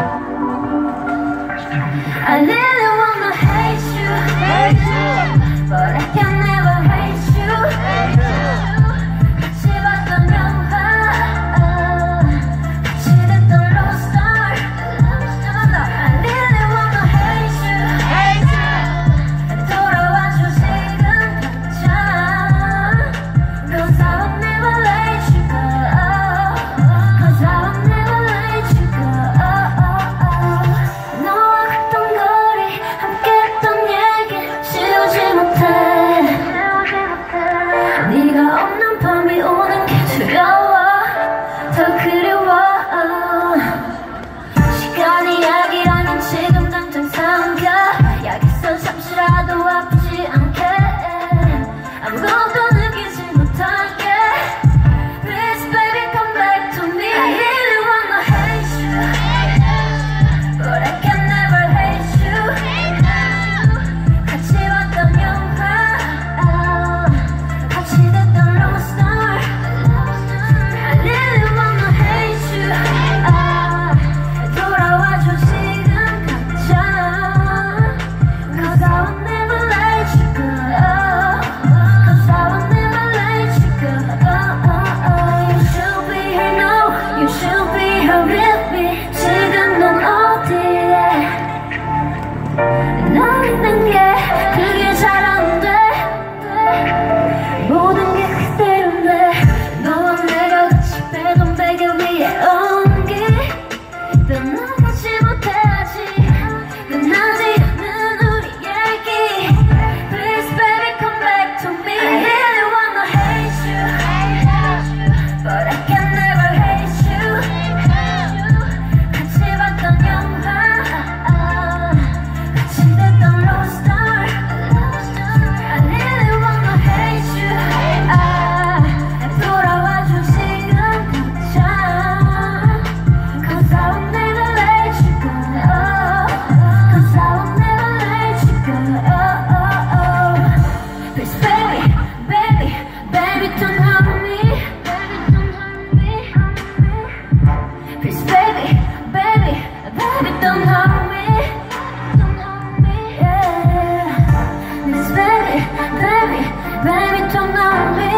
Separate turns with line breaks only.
I really wanna hate you, but I can never hate you. 같이 봤던 영화, 같이 듣던 Lost Star. I really wanna hate you, 돌아와줘 지금 당장. 'Cause I will never let you go. 'Cause I will never let you go. 너와 걷던 거리, 함께했던 얘기 지우지 못해. 네가 없는 밤이 오는 게 두려워, 더 그리워. 시간이 약이라면 지금 당장 삼켜. 약에서 잠시라도 아프지 않게, 아무것도 느끼지 못하게. Please baby come back to me. I really wanna hate you, but I can never hate you. 같이 봤던 영화, 같이 듣던 Lost Star. I really wanna hate you, 돌아와줘 지금 당장. 'Cause I will never let you go. 'Cause I will never let you go. You should be here now, you should be here with me. 지금 넌 어디에? 나 있는 게 그게 잘 안 돼. 모든 게 그대로인데 너와 내가 같이 빼던 베개 위에 옮기. 떠나가지 못해 아직 끝나지 않는 우리 얘기. Please baby come back to me. I really wanna hate you, but I can never hate you. 같이 봤던 영화, 같이 듣던 Lost Star. I really wanna hate you, 돌아와줘 지금 당장. 'Cause I will never let you go. 'Cause I will never let you go. Please baby, baby, baby don't hurt me. Please baby, baby, baby don't hurt me. Yeah. Please baby, baby, baby don't hurt me.